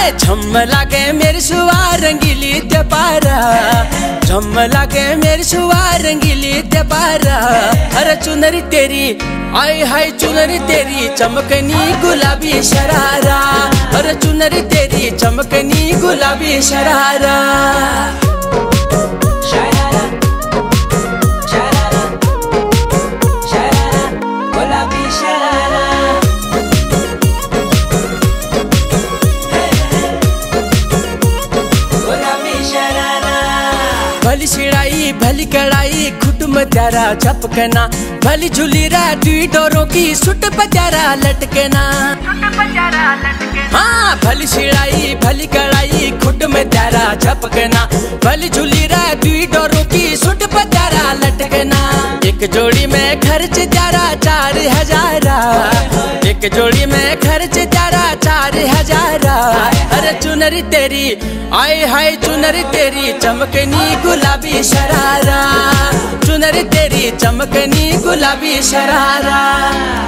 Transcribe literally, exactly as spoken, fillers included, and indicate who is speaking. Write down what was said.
Speaker 1: झम लागे मेरी सुआ रंगीली ते पारा, झम लागे मेरी सुआ रंगीली ते पारा। अरे चुनरी तेरी आय हाय चुनरी तेरी चमकनी गुलाबी शरारा, अरे चुनरी तेरी चमकनी गुलाबी शरारा। भली शिड़ाई भली कड़ाई खुट में त्यारा झपकना, भली झूली रा दुई डोरों की सुट पत्यारा लटकना। हाँ भली शिड़ाई भली कड़ाई खुट में त्यारा झपकना, भली झूली रा दुई डोरों की सुट पत्यारा लटकना। एक जोड़ी में खर्च त्यारा चार हजारा, एक जोड़ी में खर्च त्यारा चार हजारा। अरे चुनरी तेरी आय हाय चुनरी तेरी चमकनी गुलाबी शरारा, चुनरी तेरी चमकनी गुलाबी शरारा।